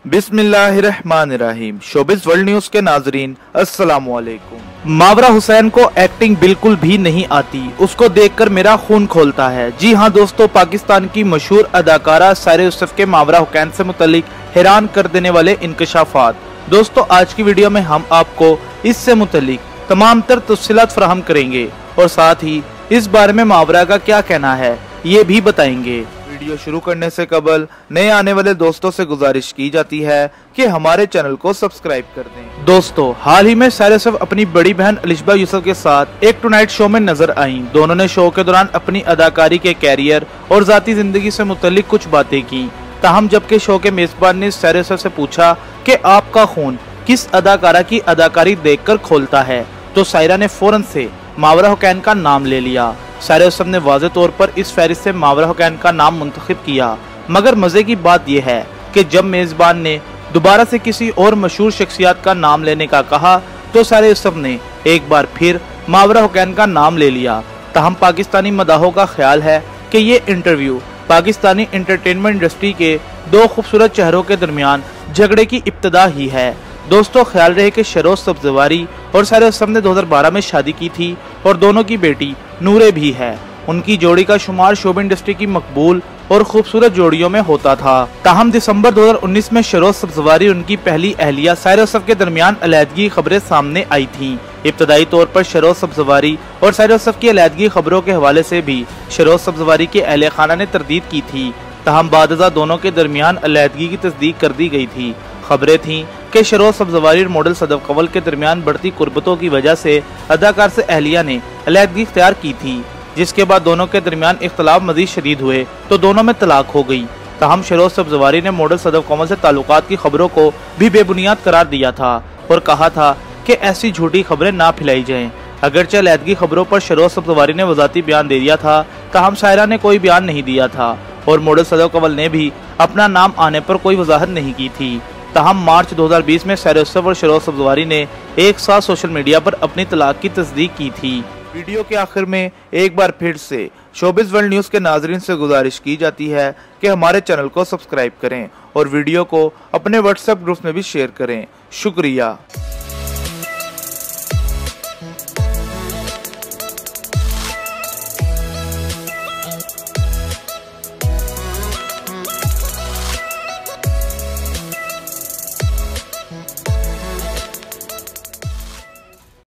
बिस्मिल्लाहिर्रहमानिर्रहीम। Showbiz world news के नाजरीन अस्सलाम वालेकुम। मावरा हुसैन को एक्टिंग बिल्कुल भी नहीं आती, उसको देखकर मेरा खून खोलता है। जी हाँ दोस्तों, पाकिस्तान की मशहूर अदाकारा सायरा यूसुफ के मावरा हुसैन से मुतल्लिक हैरान कर देने वाले इंकशाफात। दोस्तों आज की वीडियो में हम आपको इससे मुतल्लिक तमाम तर तफसीलात फराहम करेंगे और साथ ही इस बारे में मावरा का क्या कहना है ये भी बताएंगे। वीडियो शुरू करने से कबल नए आने वाले दोस्तों से गुजारिश की जाती है कि हमारे चैनल को सब्सक्राइब कर दें। दोस्तों हाल ही में सायरा यूसुफ अपनी बड़ी बहन अलिशबा यूसुफ के साथ एक टुनाइट शो में नजर आईं। दोनों ने शो के दौरान अपनी अदाकारी के कैरियर और जाती जिंदगी से मुतल्लिक कुछ बातें की। ताहम जबकि शो के मेजबान ने सायरा यूसुफ से पूछा कि आपका खून किस अदाकारा की अदाकारी देखकर खोलता है, तो सायरा ने फौरन से मावरा हुसैन का नाम ले लिया। सायरा यूसुफ ने वाज़े तौर पर इस फहरिस्त से मावरा हुसैन का नाम मुंतखब किया, मगर मजे की बात यह है कि जब मेजबान ने दोबारा से किसी और मशहूर शख्सियत का नाम लेने का कहा तो सायरा यूसुफ ने एक बार फिर मावरा हुसैन का नाम ले लिया। ताहम पाकिस्तानी मदाहों का ख्याल है कि ये इंटरव्यू पाकिस्तानी एंटरटेनमेंट इंडस्ट्री के दो खूबसूरत चेहरों के दरमियान झगड़े की इब्तिदा ही है। दोस्तों ख्याल रहे कि शरोज सब्जवारी और सायरा यूसुफ ने 2012 में शादी की थी और दोनों की बेटी नूरे भी है। उनकी जोड़ी का शुमार शोबिज़ इंडस्ट्री की मकबूल और खूबसूरत जोड़ियों में होता था। ताहम दिसंबर 2019 में शरोज सब्जवारी उनकी पहली अहलिया सायरा यूसुफ के दरमियान अलहदगी खबरें सामने आई थीं। इब्तदाई तौर पर शरोज सब्जवारी और सायरा यूसुफ की अलहदगी खबरों के हवाले से भी शरोज सब्जवारी के अहले खाना ने तरदीद की थी। ताहम बादजा दोनों के दरमियान अलहदगी की तस्दीक कर दी गई थी। खबरें थीं कि शरोज सब्जवारी और मॉडल सदफ कवल के दरमियान बढ़ती कुर्बतों की वजह से अदाकार से अहलिया ने अलहदगी इख्तियार की थी, जिसके बाद दोनों के दरमियान इख्तलाफ मजीद शदीद हुए तो दोनों में तलाक हो गई। ताहम शरोज सब्जवारी ने मॉडल सदफ कवल से ताल्लुकात की खबरों को भी बेबुनियाद करार दिया था और कहा था कि ऐसी झूठी खबरें ना फैलाई जाएं। अगरचे अलहदगी खबरों पर शरोज सब्जवारी ने वजाती बयान दे दिया था, ताहम सायरा ने कोई बयान नहीं दिया था और मॉडल सदफ कवल ने भी अपना नाम आने पर कोई वजाहत नहीं की थी। ताहम मार्च 2020 में सायरा यूसुफ और शरोज सब्जवारी ने एक साथ सोशल मीडिया पर अपनी तलाक की तस्दीक की थी। वीडियो के आखिर में एक बार फिर से शोबिज़ वर्ल्ड न्यूज के नाजरीन से गुजारिश की जाती है कि हमारे चैनल को सब्सक्राइब करें और वीडियो को अपने व्हाट्सएप ग्रुप में भी शेयर करें। शुक्रिया।